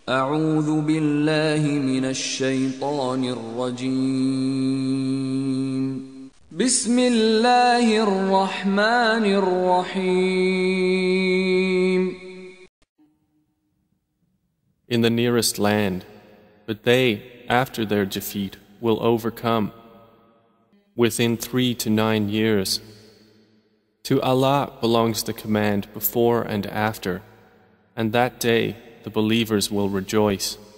أعوذ بالله من الشيطان الرجيم. بسم الله الرحمن الرحيم. In the nearest land, but they, after their defeat, will overcome within 3 to 9 years. To Allah belongs the command before and after, and that day the believers will rejoice.